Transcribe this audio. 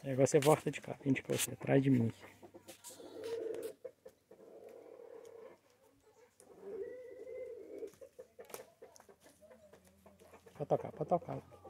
Agora você volta de cá, vem de cá, você atrás de mim. Pode tocar, pode tocar.